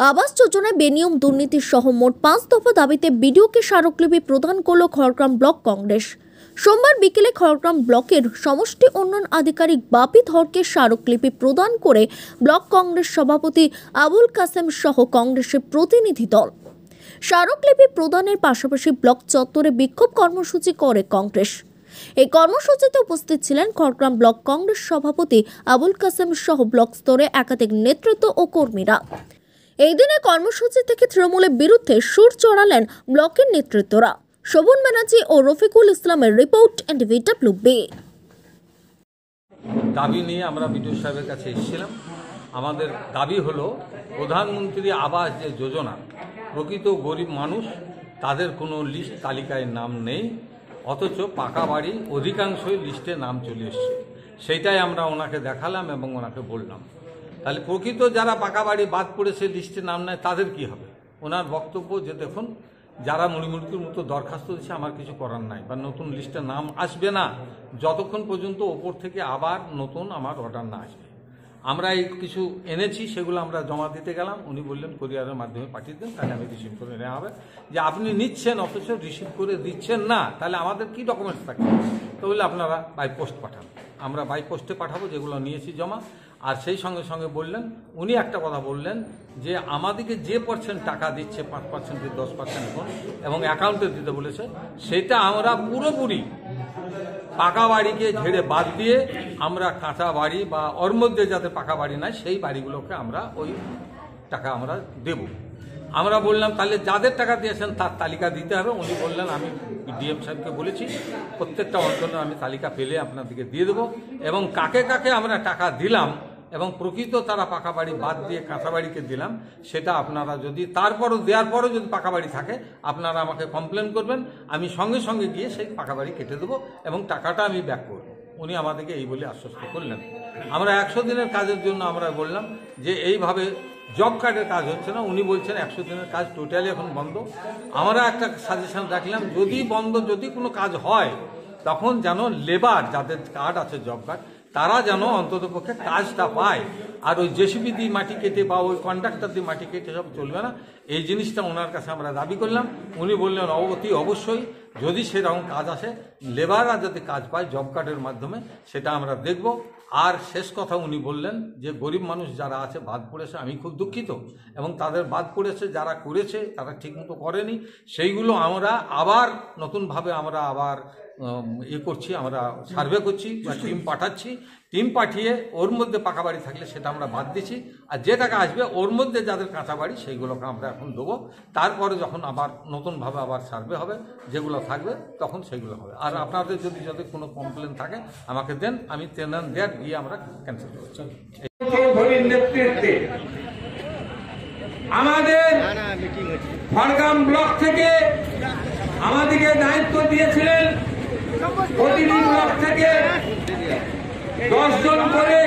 আবাস যোজনায় বেনিয়ম দুর্নীতি সহ মোট 5 দফা দাবিতে বিডিওকে স্মারকলিপি প্রদান করল খড়গ্রাম ব্লক কংগ্রেস। সোমবার বিকেলে খড়গ্রাম ব্লকের সমষ্টি উন্নয়ন আধিকারিক বাপি ধরকে স্মারকলিপি প্রদান করে ব্লক কংগ্রেস সভাপতি আবুল কাসেম সহ কংগ্রেসের প্রতিনিধি দল। স্মারকলিপি প্রদানের পাশাপাশি ব্লক চত্বরে বিক্ষোভ কর্মসূচি করে কংগ্রেস। এই কর্মসূচিতে উপস্থিত ছিলেন খড়গ্রাম ব্লক কংগ্রেস সভাপতি আবুল কাসেম সহ ব্লক স্তরে একাধিক নেতৃত্ব ও কর্মীরা। এই দিনে কর্মসূচি থেকে তৃণমূলের বিরুদ্ধে সুর চড়ালেন ব্লকের নেতৃত্বরা। শোভন ব্যানার্জি ও রফিকুল ইসলামের রিপোর্ট এনডিভিডব্লিউবি। দাবি নিয়ে আমরা বিডিও সাহেবের কাছে এসেছিলাম। আমাদের দাবি হলো প্রধানমন্ত্রী আবাস যে যোজনা, প্রকৃত গরিব মানুষ তাদের কোনো লিস্ট তালিকায় নাম নেই, অথচ পাকা বাড়ি অধিকাংশই লিস্টে নাম চলে এসছে। সেইটাই আমরা ওনাকে দেখালাম এবং ওনাকে বললাম, তাহলে প্রকৃত যারা পাকা বাড়ি বাদ পড়েছে লিস্টে নাম নেয় তাদের কি হবে। ওনার বক্তব্য যে দেখুন, যারা মুড়িমুড়কির মতো দরখাস্ত দিচ্ছে আমার কিছু করার নাই, বা নতুন লিস্টে নাম আসবে না যতক্ষণ পর্যন্ত ওপর থেকে আবার নতুন আমার অর্ডার না আসবে। আমরা এই কিছু এনেছি, সেগুলো আমরা জমা দিতে গেলাম। উনি বললেন কোরিয়ারের মাধ্যমে পাঠিয়ে দেন, তাহলে আমি রিসিভ করে নেওয়া হবে। যে আপনি নিচ্ছেন অথচ রিসিভ করে দিচ্ছেন না, তাহলে আমাদের কি ডকুমেন্টস থাকে? তো বললে আপনারা বাই পোস্ট পাঠান। আমরা বাই পোস্টে পাঠাবো যেগুলো নিয়েছি জমা। আর সেই সঙ্গে সঙ্গে বললেন, উনি একটা কথা বললেন যে আমাদেরকে যে পার্সেন্ট টাকা দিচ্ছে 5% 10% এখন এবং অ্যাকাউন্টে দিতে বলেছে, সেটা আমরা পুরোপুরি পাকা বাড়িকে ঝেড়ে বাদ দিয়ে আমরা কাঁচা বাড়ি বা ওর মধ্যে যাতে পাকা বাড়ি নাই সেই বাড়িগুলোকে আমরা ওই টাকা আমরা দেব। আমরা বললাম তাহলে যাদের টাকা দিয়েছেন তার তালিকা দিতে হবে। উনি বললেন আমি ডিএম সাহেবকে বলেছি প্রত্যেকটা অঞ্চলে আমি তালিকা পেলে আপনাদেরকে দিয়ে দেবো, এবং কাকে কাকে আমরা টাকা দিলাম এবং প্রকৃত তারা পাকা বাড়ি বাদ দিয়ে কাঁচা বাড়িকে দিলাম সেটা আপনারা যদি তারপরও দেওয়ার পরও যদি পাকা বাড়ি থাকে আপনারা আমাকে কমপ্লেন করবেন, আমি সঙ্গে সঙ্গে গিয়ে সেই পাকা বাড়ি কেটে দেবো এবং টাকাটা আমি ব্যাক করব। উনি আমাদেরকে এই বলে আশ্বস্ত করলেন। আমরা 100 দিনের কাজের জন্য আমরা বললাম যে এইভাবে জব কার্ডের কাজ হচ্ছে না। উনি বলছেন 100 দিনের কাজ টোটালি এখন বন্ধ। আমরা একটা সাজেশন রাখলাম, যদি বন্ধ যদি কোনো কাজ হয় তখন যেন লেবার যাদের কার্ড আছে জব কার্ড তারা যেন অন্ততপক্ষে কাজটা পায়। আর ওই জেসিবি দিয়ে মাটি কেটে বা ওই কন্ট্রাক্টর দিয়ে মাটি কেটে সব চলবে না। এই জিনিসটা ওনার কাছে আমরা দাবি করলাম। উনি বললেন অতি অবশ্যই যদি সেরকম কাজ আসে লেবাররা যদি কাজ পায় জব কার্ডের মাধ্যমে সেটা আমরা দেখব। আর শেষ কথা উনি বললেন যে গরিব মানুষ যারা আছে বাদ পড়েছে, আমি খুব দুঃখিত, এবং তাদের বাদ পড়েছে যারা করেছে তারা ঠিকমতো করেনি, সেইগুলো আমরা আবার নতুনভাবে আমরা আবার করছি, আমরা সার্ভে করছি বা টিম পাঠাচ্ছি। টিম পাঠিয়ে ওর মধ্যে পাকা বাড়ি থাকলে সেটা আমরা বাদ দিচ্ছি, আর যে টাকা আসবে ওর মধ্যে যাদের কাঁচা বাড়ি সেইগুলোকে আমরা এখন দেবো। তারপরে যখন আবার নতুনভাবে আবার সার্ভে হবে যেগুলো থাকবে তখন সেগুলো হবে। আর আপনাদের যদি কোনো কমপ্লেন থাকে আমাকে দেন, আমি দেয়ার গিয়ে আমরা ক্যান্সেল করছি। নেতৃত্বে আমাদের খড়গ্রাম ব্লক থেকে আমাদেরকে দায়িত্ব দিয়েছিলেন প্রতিটি ব্লক থেকে 10 জন করে